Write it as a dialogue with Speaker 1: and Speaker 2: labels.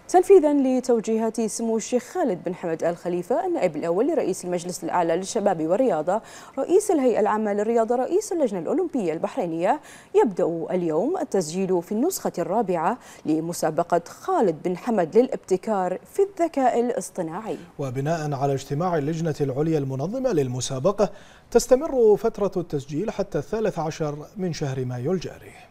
Speaker 1: تنفيذا لتوجيهات سمو الشيخ خالد بن حمد آل خليفة النائب الأول لرئيس المجلس الأعلى للشباب والرياضة، رئيس الهيئة العامة للرياضة، رئيس اللجنة الأولمبية البحرينية، يبدأ اليوم التسجيل في النسخة الرابعة لمسابقة خالد بن حمد للابتكار في الذكاء الاصطناعي.
Speaker 2: وبناء على اجتماع اللجنة العليا المنظمة للمسابقة، تستمر فترة التسجيل حتى 13 من شهر مايو الجاري.